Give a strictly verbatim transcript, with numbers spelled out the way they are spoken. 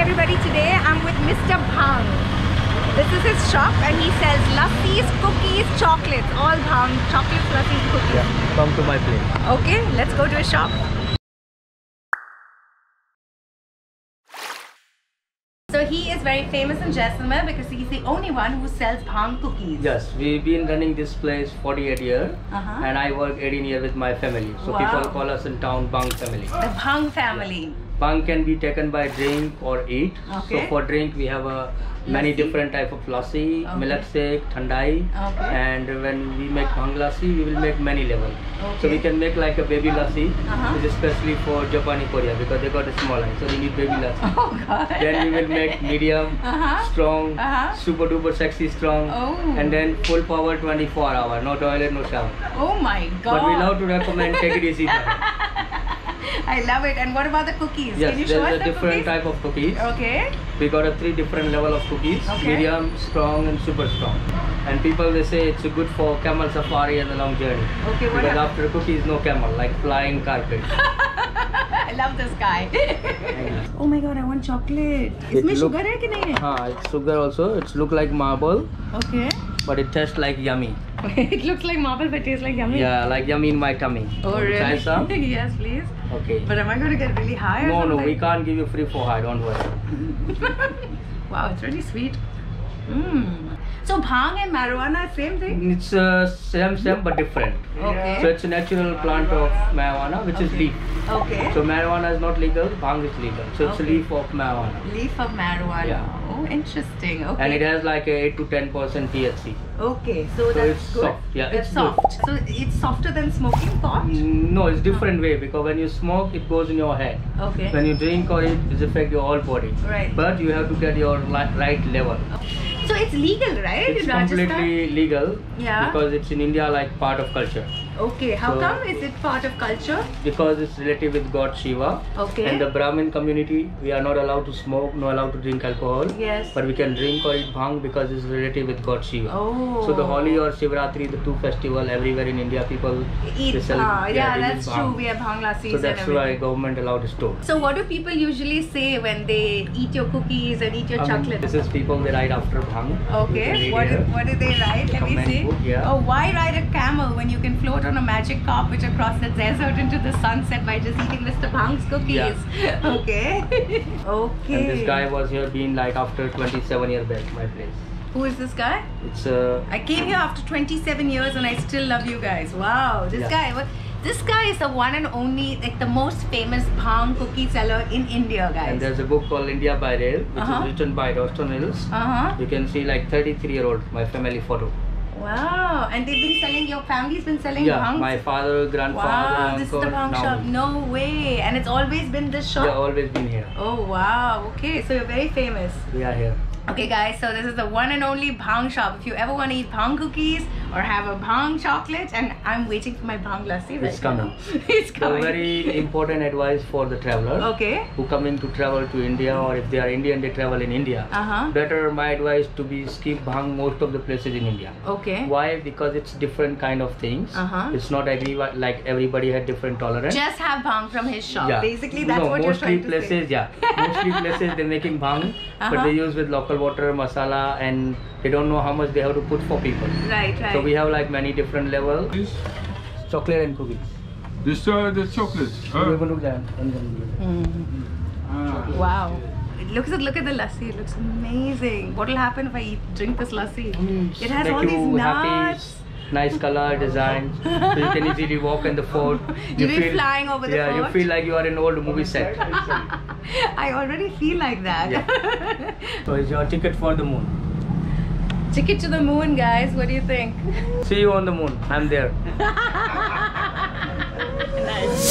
everybody, today I'm with Mister Bhang. This is his shop and he sells lassis, cookies, chocolates, all Bhang, chocolates, lassis, cookies. Yeah, come to my place. Okay, let's go to his shop. So he is very famous in Jaisalmer because he's the only one who sells Bhang cookies. Yes, we've been running this place forty-eight years, Uh-huh. and I work eighteen years with my family. So Wow. people call us in town Bhang family. The Bhang family. Bhang can be taken by drink or eat. Okay. So for drink we have a many Lassi? different type of lassi, Okay. milk shake, thandai, Okay. and when we make Bhang lassi, we will make many level. Okay. So we can make like a baby lassi, Uh-huh. which is especially for Japan, Korea, because they got a small eye, so we need baby lassi. Oh God. Then we will make medium, Uh-huh. strong, Uh-huh. super duper sexy strong, Oh. and then full power twenty-four hour, no toilet, no shower. Oh my God. But we love to recommend take it easy. I love it. And what about the cookies? Yes, Can you show there's us a the different cookies? type of cookies. Okay. We got a three different level of cookies, Okay. medium, strong, and super strong. And people they say it's good for camel safari and a long journey. Okay, what Because are- after cookies, no camel, like flying carpet. I love this guy. Oh my God, I want chocolate. It इसमें look- sugar है कि नहीं है? Ah, it's sugar also. It's look like marble, Okay. but it tastes like yummy. It looks like marble but tastes like yummy. Yeah, like yummy in my tummy. Oh Want to Try really? some? Yes, please. Okay. But am I going to get really high or No, no, something? we can't give you free for high. Don't worry. Wow, it's really sweet. Mmm. So bhang and marijuana, same thing? It's uh, same, same but different. Okay. So it's a natural plant of marijuana, which is Okay. leaf. Okay. So marijuana is not legal, bhang is legal. So it's Okay. a leaf of marijuana. Leaf of marijuana. Yeah. Oh, interesting. Okay. And it has like a eight to ten percent T H C. Okay, so, So that's it's good. soft. Yeah, That's it's good. soft. So it's softer than smoking pot? Mm, No, it's different way because when you smoke, it goes in your head. Okay. When you drink or it, it affect your whole body. Right. But you have to get your li- right level. So it's legal, right? It's in Rajasthan? completely legal. Yeah. Because it's in India like part of culture. Okay, how So- come is it part of culture? Because it's related with God Shiva. Okay. And the Brahmin community, we are not allowed to smoke, not allowed to drink alcohol. Yes. But we can drink or eat bhang because it's related with God Shiva. Oh. So the Holi or Shivratri, the two festival everywhere in India, people Eat. they sell- Ah, yeah, they that's use true. bhang. We have bhang lassis So and that's why everything. government allowed store. So what do people usually say when they eat your cookies and eat your I mean, chocolate? this is people they ride after bhang. Okay, You can what read do, here. what do they ride? Let me Comment see. book, yeah. Oh, why ride a camel when you can float on a magic carpet across the desert into the sunset by just eating Mister Bhang's cookies? Okay. Okay. And this guy was here been like after twenty-seven years back, my place. Who is this guy? It's uh, I came here after twenty-seven years and I still love you guys. Wow, this Yeah. guy. What? This guy is the one and only, like the most famous Bhang cookie seller in India, and guys. there's a book called India by Rail, which Uh-huh. is written by Roston Hills. Uh huh. You can see like thirty-three year old, my family photo. Wow, and they've been selling. Your family's been selling Yeah, Bhang. my father, grandfather, Wow, this is uncle, the Bhang now shop. No way, and it's always been this they have shop. always been here. Oh wow. Okay, so you're very famous. We are here. Okay guys, so this is the one and only Bhang shop. If you ever want to eat Bhang cookies or have a Bhang chocolate, and I'm waiting for my Bhang lassi right It's coming. now. It's So coming. very important advice for the traveler Okay. who coming to travel to India, or if they are Indian, they travel in India. Uh-huh. Better my advice to be skip bhang most of the places in India. Okay. Why? Because it's different kind of things. Uh-huh. It's not every like everybody had different tolerance. Just have Bhang from his shop. Yeah. Basically, that's no, what you're mostly trying to places, say. yeah. Mostly places they're making bhang, Uh-huh. but they use with local water, masala, and they don't know how much they have to put for people. Right, right. So we have like many different levels. This, Chocolate and cookies. this uh, the chocolate. So we're Uh, going to look Mhm. ah. Wow. It looks look at the lassi. It looks amazing. What will happen if I eat drink this lassi? It has Make all these you nuts. happy. Nice color, design, so you can easily walk in the fort. You'll be flying over the yeah, fort? you feel like you are in an old movie set. I already feel like that. Yeah. So it's your ticket for the moon. Ticket to the moon, guys. What do you think? See you on the moon. I'm there. Nice.